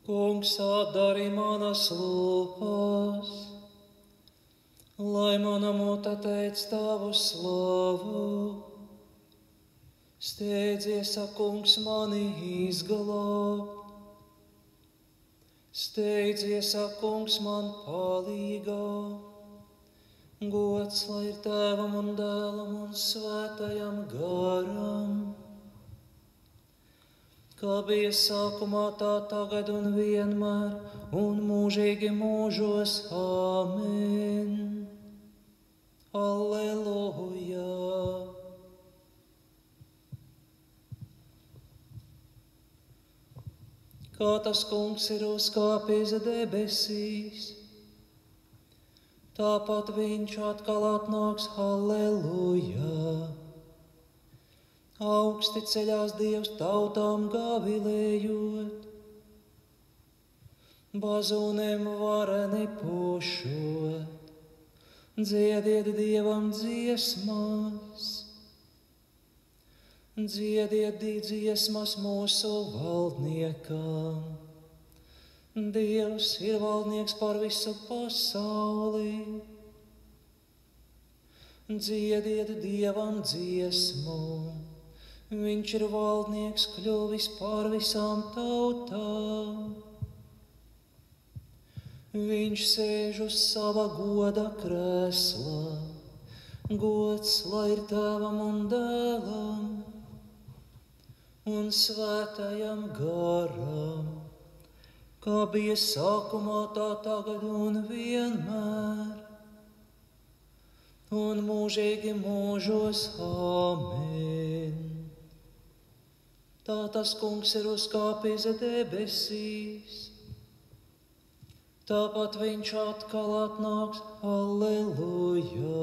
Kungs, atdari manas lūpas, lai mana mute teic tavu slavu. Steidzies, Kungs, mani izglābt. Steidzies, Kungs, man palīgā. Gods lai ir Tēvam un Dēlam un Svētajam garam. Kā bija sākumā, tā tagad un vienmēr, un mūžīgi mūžos. Āmen. Alleluja. Kā tas Kungs ir uzkāpis debesīs, tāpat viņš atkal atnāks. Halleluja! Augsti ceļās Dievs tautām gavilējot, bazūnēm vareni pušot, dziediet Dievam dziesmas, dziediet dziesmas mūsu valdniekam. Dievs ir valdnieks par visu pasauli. Dziediet Dievam dziesmu, viņš ir valdnieks kļuvis pār visām tautām. Viņš sēž uz sava goda krēslā, gods lai ir Tēvam un Dēlam un Svētajam garam, kā bija sākumā, tā tagad un vienmēr, un mūžīgi mūžos. Āmen. Tā tas Kungs ir uzkāpis debesīs, tāpat viņš atkal atnāks. Alleluja!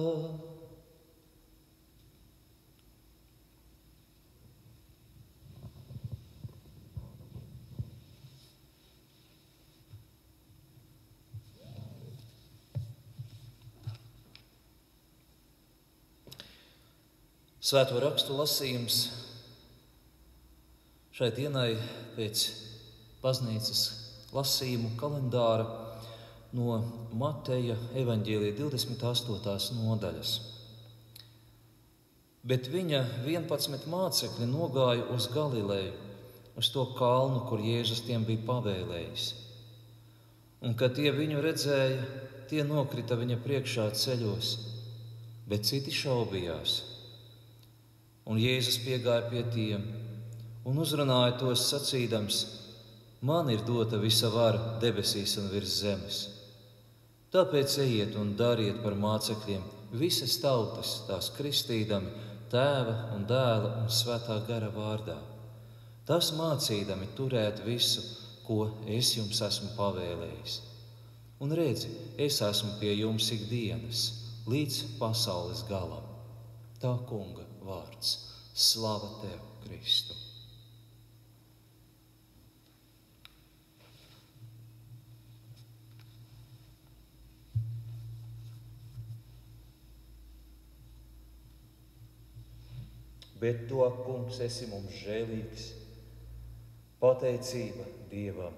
Svēto rakstu lasījums šai dienai pēc baznīcas lasījumu kalendāra no Mateja evaņģēlija 28. nodaļas. Bet viņa 11 mācekļi nogāja uz Galileju, uz to kalnu, kur Jēzus tiem bija pavēlējis. Un, kad tie viņu redzēja, tie nokrita viņa priekšā ceļos, bet citi šaubījās. Un Jēzus piegāja pie tiem un uzrunāja tos sacīdams: man ir dota visa vara debesīs un virs zemes. Tāpēc ejiet un dariet par mācekļiem visas tautas, tās kristīdami Tēva un Dēla un Svētā gara vārdā. Tas mācīdami turēt visu, ko es jums esmu pavēlējis. Un redzi, es esmu pie jums ikdienas, līdz pasaules galam. Tā Kunga vārds. Slava Tev, Kristu! Bet Tu, Kungs, esi mums žēlīgs, pateicība Dievam.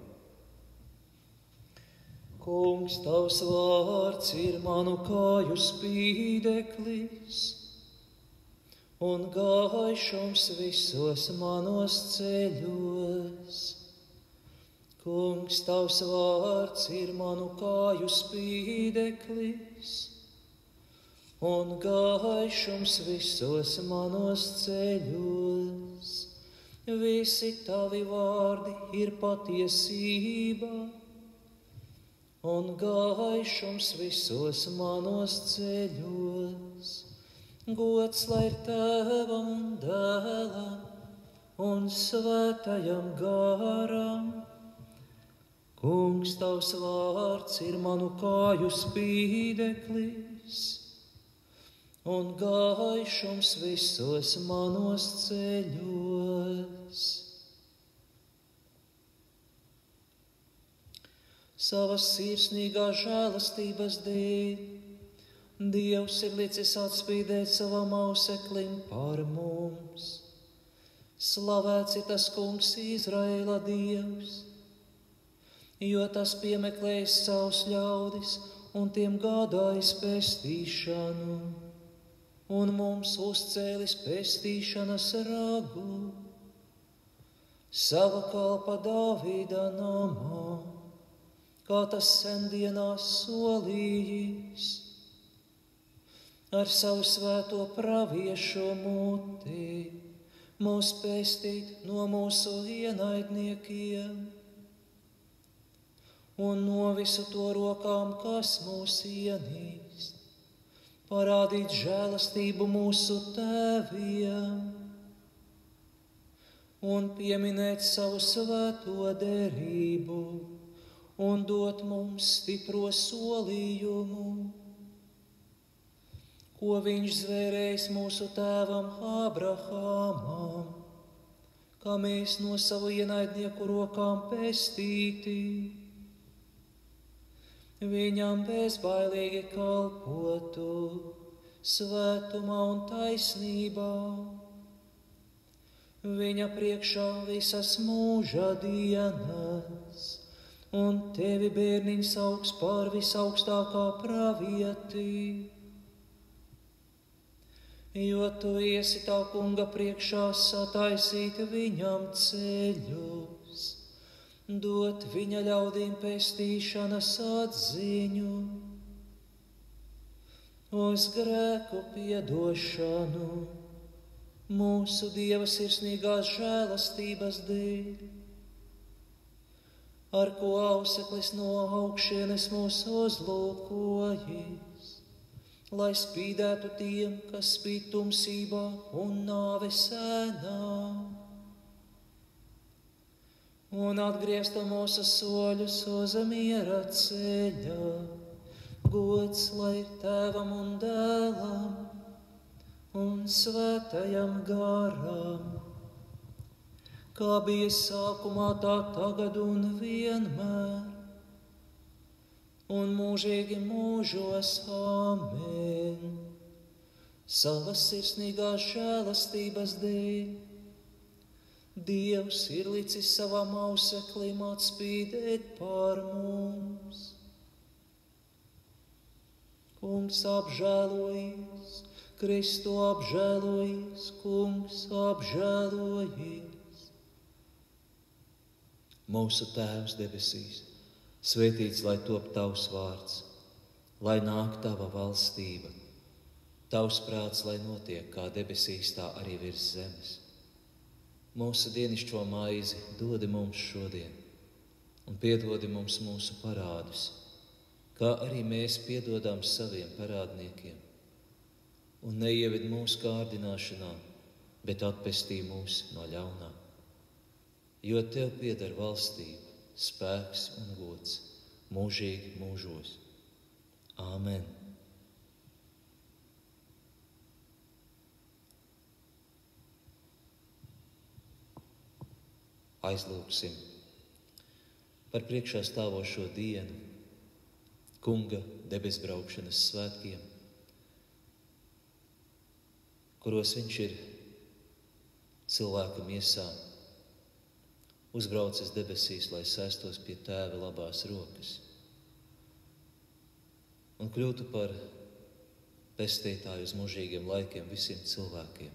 Kungs, Tavs vārds ir manu kāju spīdeklis un gaišums visos manos ceļos. Kungs, Tavs vārds ir manu kāju spīdeklis un gaišums visos manos ceļos. Visi Tavi vārdi ir patiesība un gaišums visos manos ceļos. Gods lai ir Tēvam un Dēlam un Svētajam garam. Kungs, Tavs vārds ir manu kāju spīdeklis un gaišums visos manos ceļos. Savas sirsnīgās žēlastības dēļ Dievs ir licis atspīdēt savam auseklim par mums. Slavēts ir tas Kungs, Izraēla Dievs, jo tas piemeklējis savus ļaudis un tiem gādājis pestīšanu, un mums uzcēlis pestīšanas ragu sava kalpa Dāvida namā, kā tas sendienās solījis, ar savu svēto praviešu muti mūs pestīt no mūsu ienaidniekiem un no visu to rokām, kas mūs ienīst, parādīt žēlastību mūsu tēviem un pieminēt savu svēto derību un dot mums stipro solījumu, ko viņš zvērējis mūsu tēvam Ābrahamam, kā mēs no savu ienaidnieku rokām pestīti, viņam bezbailīgi kalpotu svētumā un taisnībā, viņa priekšā visas mūža dienas, un tevi bērniņš sauks par visaugstākā pravieti, jo tu esi tā kunga priekšā sataisīt viņam ceļus, dot viņa ļaudīm pestīšanas atziņu, uz grēku piedošanu, mūsu Dieva sirsnīgās žēlastības dēļ, ar ko auseklis no augšienes mūs uzlūkojis, lai spīdētu tiem, kas spīd tumsībā un nāves ēnā, un atgrieztu mūsu soļus uz miera ceļa, gods lai ir Tēvam un Dēlam un Svētajam garam, kā bija sākumā, tā tagad un vienmēr, un mūžīgi mūžos. Āmen. Savas sirsnīgās žēlastības dēļ Dievs ir licis savam auseklim atspīdēt pār mums. Kungs apžēlojies, Kristu apžēlojies, Kungs apžēlojies. Mūsu Tēvs debesīs, svētīts lai top tavs vārds, lai nāk tava valstība, tavs prāts, lai notiek kā debesīs, tā arī virs zemes. Mūsu dienišķo maizi dodi mums šodien, un piedodi mums mūsu parādus, kā arī mēs piedodam saviem parādniekiem. Un neieved mūsu kārdināšanā, bet atpestī mūs no ļaunā. Jo tev pieder valstība, spēks un gods mūžīgi mūžos. Āmen. Aizlūgsim par priekšā stāvošo dienu, Kunga debesbraukšanas svētkiem, kuros viņš ir cilvēka miesā uzbraucis debesīs, lai sēstos pie Tēva labās rokas un kļūtu par pestītāju uz mūžīgiem laikiem visiem cilvēkiem,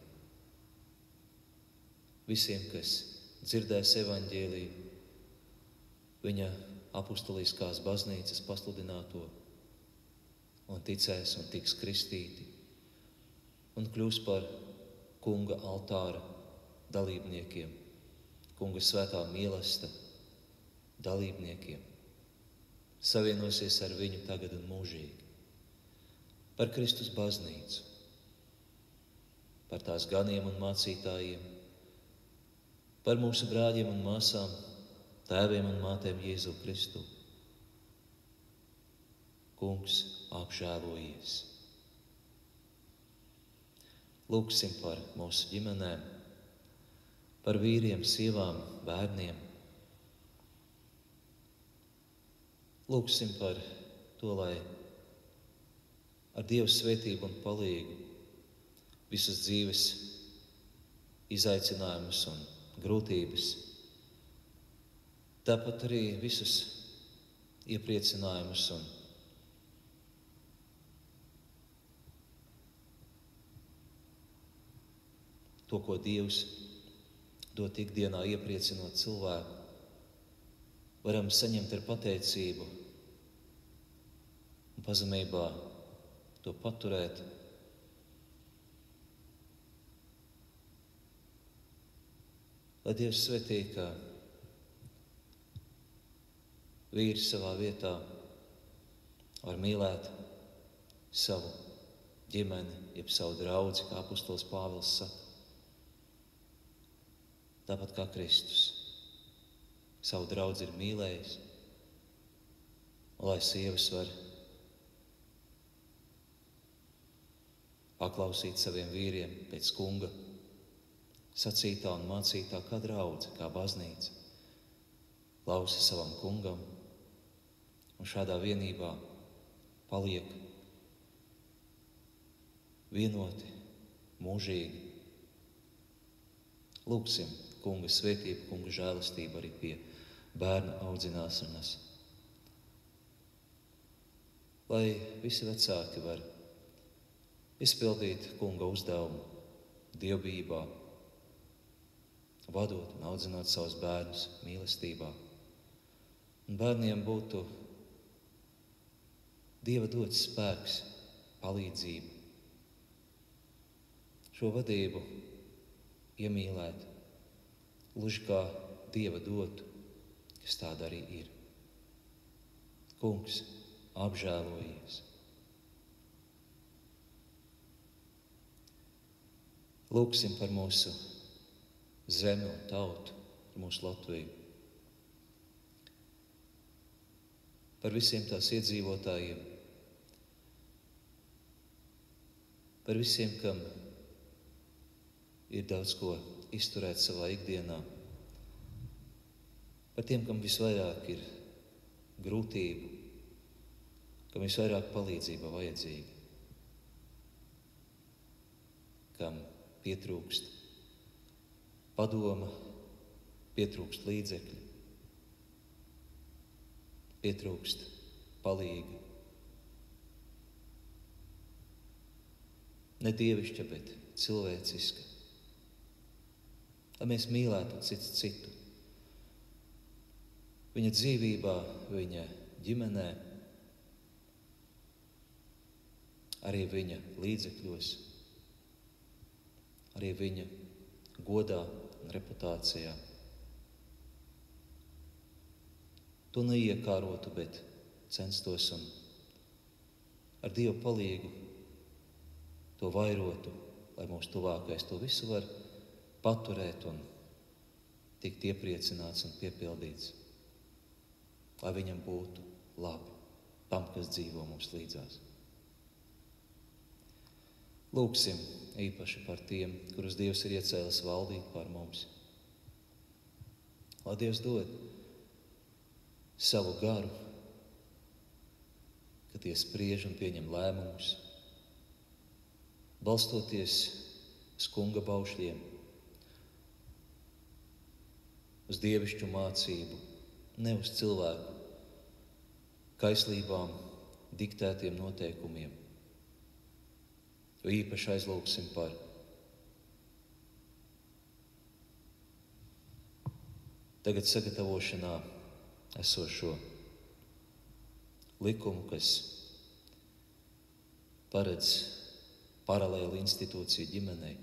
visiem, kas dzirdēs evaņģēliju, viņa apustuliskās baznīcas pasludināto un ticēs un tiks kristīti un kļūs par Kunga altāra dalībniekiem, Kunga svētā mīlesta dalībniekiem, savienosies ar viņu tagad un mūžīgi, par Kristus baznīcu, par tās ganiem un mācītājiem, par mūsu brāļiem un māsām, tēviem un mātēm Jēzu Kristu. Kungs apžēlojies. Lūgsim par mūsu ģimenēm, par vīriem, sievām, bērniem. Lūgsim par to, lai ar Dieva svētību un palīgu visas dzīves izaicinājumus un grūtības, tāpat arī visus iepriecinājumus un to, ko Dievs dod ikdienā iepriecinot cilvēku, varam saņemt ar pateicību un pazemībā to paturēt. Lai Dievs svetī, ka vīrs savā vietā var mīlēt savu ģimeni, jeb savu draudzi, kā apustulis Pāvils saka. Tāpat kā Kristus savu draudzi ir mīlējis, un lai sievas var paklausīt saviem vīriem pēc kunga sacītā un mācītā, kā draudze, kā baznīca, klausa savam kungam un šādā vienībā paliek vienoti, mūžīgi. Lūksim kunga svētību, kunga žēlastību arī pie bērnu audzināšanas. Lai visi vecāki var izpildīt kunga uzdevumu dievbijībā, vadot un audzināt savus bērnus mīlestībā. Un bērniem būtu Dieva dots spēks, palīdzība, šo vadību iemīlēt, gluži kā Dieva dotu, kas tāda arī ir. Kungs, apžēlojies. Lūksim par mūsu zemi un tautu, par mūsu Latviju, par visiem tās iedzīvotājiem, par visiem, kam ir daudz ko izturēt savā ikdienā, par tiem, kam visvairāk ir grūtību, kam visvairāk palīdzība vajadzīga, kam pietrūkst padoma, pietrūkst līdzekļi, pietrūkst palīga. Ne dievišķa, bet cilvēciska. Lai mēs mīlētu cits citu. Viņa dzīvībā, viņa ģimenē, arī viņa līdzekļos, arī viņa godā un reputācijā. To neiekārotu, bet censtos un ar Dievu palīgu to vairotu, lai mūsu tuvākais to visu var paturēt un tikt iepriecināts un piepildīts, lai viņam būtu labi, tam, kas dzīvo mums līdzās. Lūksim īpaši par tiem, kurus Dievs ir iecēlis valdīt pār mums. Lai Dievs dod savu garu, kad tie spriež un pieņem lēmumus, balstoties uz kunga baušļiem, uz dievišķu mācību, ne uz cilvēku kaislībām, diktētiem noteikumiem. Jo īpaši aizlūksim par tagad sagatavošanā esošo likumu, kas paredz paralēli institūciju ģimenei.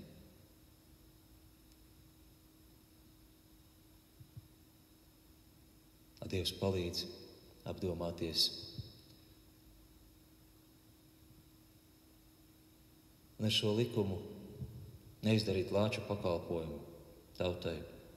Lai Dievs palīdz apdomāties un ar šo likumu neizdarīt lāča pakalpojumu tautai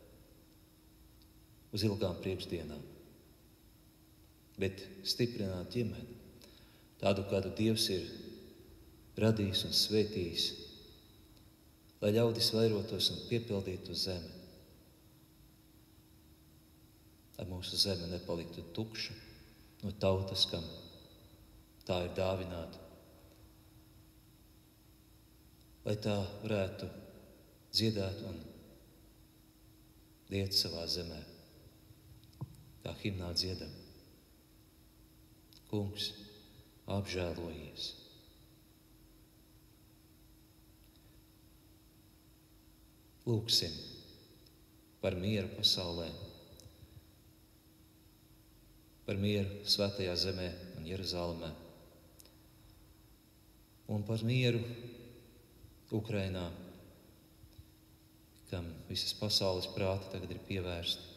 uz ilgām priekšdienām, bet stiprināt ģimeni, tādu, kādu Dievs ir radījis un svētījis, lai ļaudis vairotos un piepildītu zemi, lai mūsu zeme nepaliktu tukša no tautas, kam tā ir dāvināta, lai tā varētu dziedāt un diet savā zemē, kā himnā dziedam. Kungs, apžēlojies. Lūksim par mieru pasaulē, par mieru svētajā zemē un Jeruzalemē, un par mieru Ukrainā, kam visas pasaules prāti tagad ir pievērsti.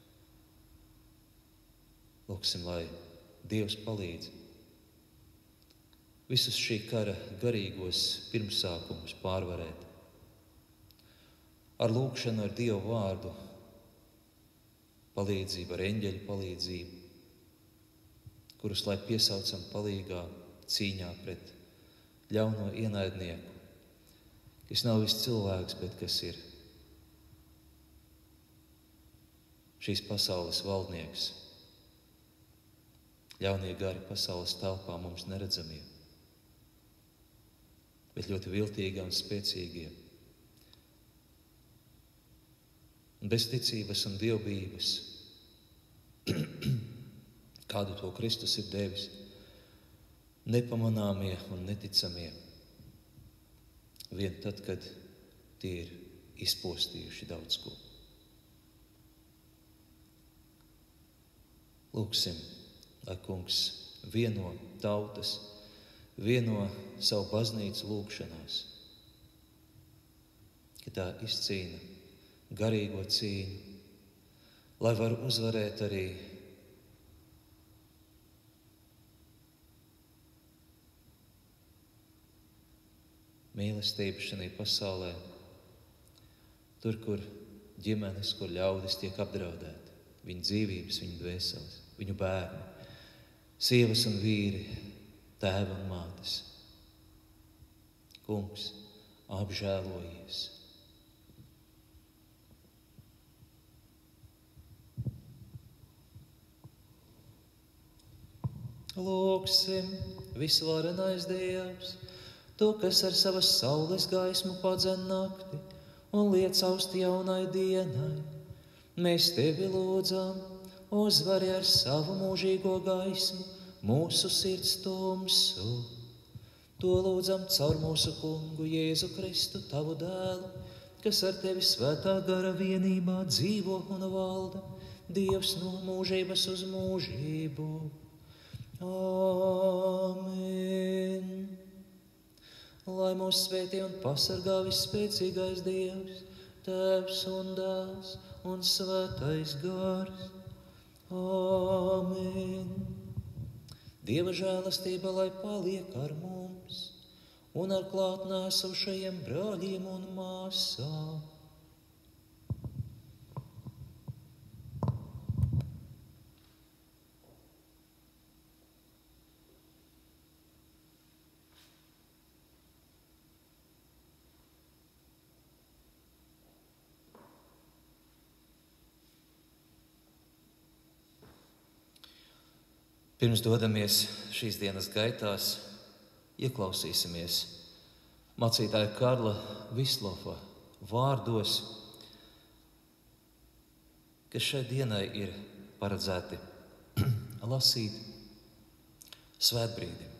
Lūksim, lai Dievs palīdz visus šī kara garīgos pirmsākumus pārvarēt. Ar lūkšanu, ar Dievu vārdu, palīdzību, ar eņģeļu palīdzību, kurus lai piesaucam palīgā cīņā pret ļauno ienaidnieku, kas nav viss cilvēks, bet kas ir šīs pasaules valdnieks, ļaunie gari pasaules telpā mums neredzamie, bet ļoti viltīgie un spēcīgie. Bez ticības un dievbijības, kādu to Kristus ir devis, nepamanāmie un neticamie, vien tad, kad tie ir izpostījuši daudz ko. Lūksim, lai Kungs vieno tautas, vieno savu baznīcu lūkšanās, ka tā izcīna garīgo cīņu, lai var uzvarēt arī mīlestību šajā pasaulē, tur, kur ģimenes, kur ļaudis tiek apdraudēti, viņu dzīvības, viņu dvēseles, viņu bērni, sievas un vīri, tēvi un mātes. Kungs, apžēlojies! Lūksim, visvarenais Dievs, Tu, kas ar savas saules gaismu padzen nakti un liec aust jaunai dienai, mēs Tevi lūdzam, uzvari ar savu mūžīgo gaismu mūsu sirds tumsu. To lūdzam caur mūsu Kungu Jēzu Kristu, Tavu dēlu, kas ar Tevi svētā gara vienībā dzīvo un valda, Dievs no mūžības uz mūžību. Āmen. Lai mūs svētī un pasargā visspēcīgais Dievs, Tēvs un Dēls un Svētais Gars. Āmen. Dieva žēlastība, lai paliek ar mums un ar klātnēsošajiem brāļiem un māsām. Pirms dodamies šīs dienas gaitās, ieklausīsimies mācītāja Karla Vislofa vārdos, kas šai dienai ir paredzēti lasīt svētbrīdi.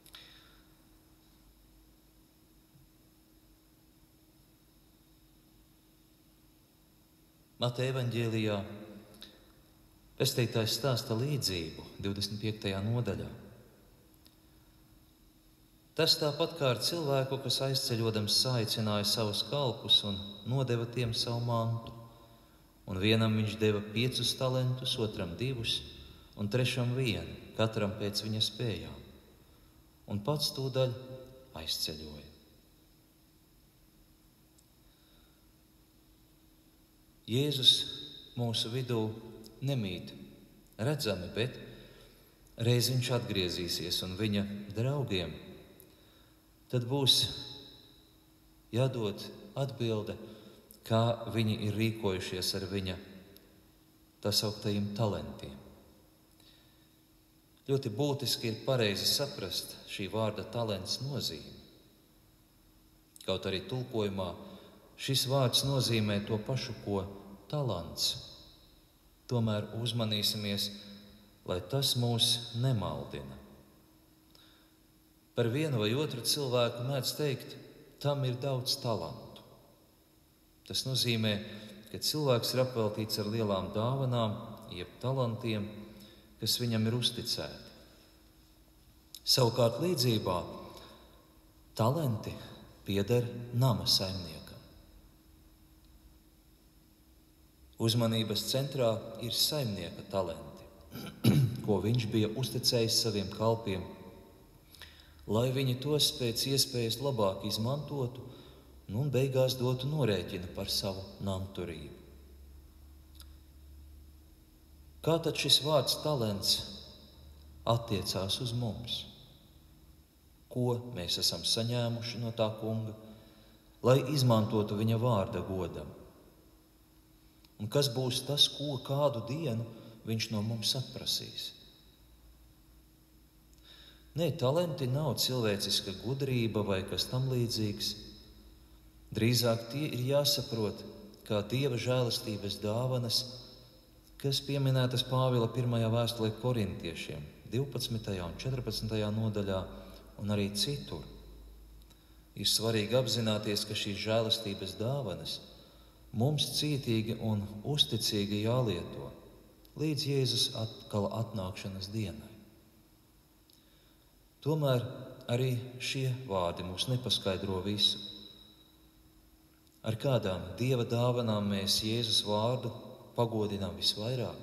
Mateja evaņģēlijā pestītājs stāsta līdzību 25. nodaļā. Tas tāpat kā ar cilvēku, kas aizceļodams saicināja savus kalpus un nodeva tiem savu mantu. Un vienam viņš deva 5 talentus, otram 2 un trešam 1, katram pēc viņa spējām. Un pats tūdaļ aizceļoja. Jēzus mūsu vidū nemīt redzami, bet reiz viņš atgriezīsies un viņa draugiem tad būs jādod atbilde, kā viņi ir rīkojušies ar viņa tā sauktajiem talantiem. Ļoti būtiski ir pareizi saprast šī vārda talents nozīmi. Kaut arī tulkojumā šis vārds nozīmē to pašu, ko talants. Tomēr uzmanīsimies, lai tas mūs nemaldina. par vienu vai otru cilvēku mēdz teikt, tam ir daudz talantu. Tas nozīmē, ka cilvēks ir apveltīts ar lielām dāvanām, jeb talantiem, kas viņam ir uzticēti. Savukārt līdzībā talenti pieder nama saimniekam. Uzmanības centrā ir saimnieka talenti, ko viņš bija uzticējis saviem kalpiem, lai viņi tos pēc iespējas labāk izmantotu un beigās dotu norēķinu par savu namturību. Kā tad šis vārds talents attiecās uz mums? Ko mēs esam saņēmuši no tā kunga, lai izmantotu viņa vārda godam? Un kas būs tas, ko kādu dienu viņš no mums atprasīs? Nē, talenti nav cilvēciska gudrība vai kas tam līdzīgs. Drīzāk tie ir jāsaprot kā Dieva žēlastības dāvanas, kas pieminētas Pāvila 1. vēstulē korintiešiem, 12. un 14. nodaļā un arī citur. Ir svarīgi apzināties, ka šīs žēlastības dāvanas mums cītīgi un uzticīgi jālieto līdz Jēzus atkal atnākšanas dienai. Tomēr arī šie vārdi mums nepaskaidro visu. Ar kādām Dieva dāvanām mēs Jēzus vārdu pagodinām visvairāk?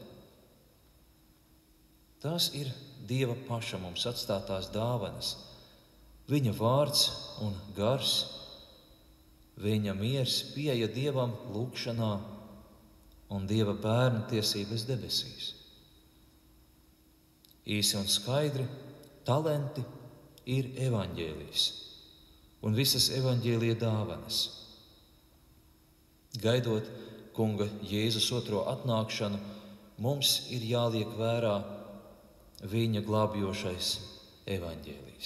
Tās ir Dieva paša mums atstātās dāvanas, viņa vārds un gars, viņa miers, pieeja Dievam lūgšanā un Dieva bērna tiesības debesīs. Īsi un skaidri, talenti ir evaņģēlijs un visas evaņģēlija dāvanas. Gaidot kunga Jēzus otro atnākšanu, mums ir jāliek vērā viņa glābjošais evaņģēlijs.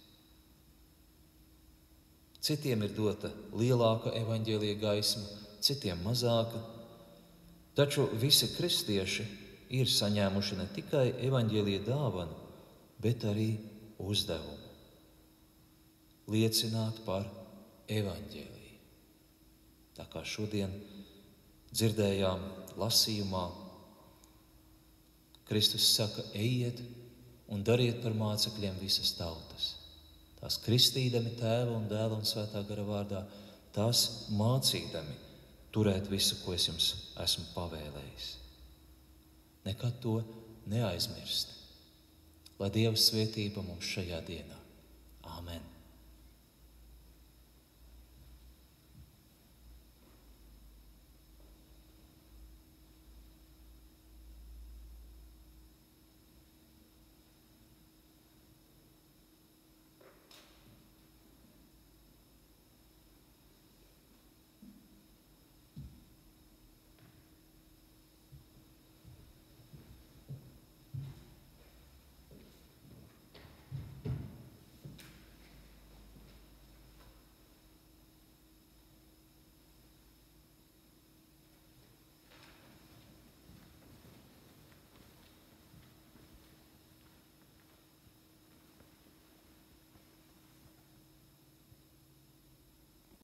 Citiem ir dota lielāka evaņģēlija gaisma, citiem mazāka, taču visi kristieši ir saņēmuši ne tikai evaņģēlija dāvanu, bet arī uzdevumu liecināt par evaņģēliju. Tā kā šodien dzirdējām lasījumā, Kristus saka, ejiet un dariet par mācekļiem visas tautas. Tās kristīdami Tēva un Dēla un Svētā gara vārdā, tās mācīdami turēt visu, ko es jums esmu pavēlējis. Nekad to neaizmirst. Lai Dieva svētība mums šajā dienā.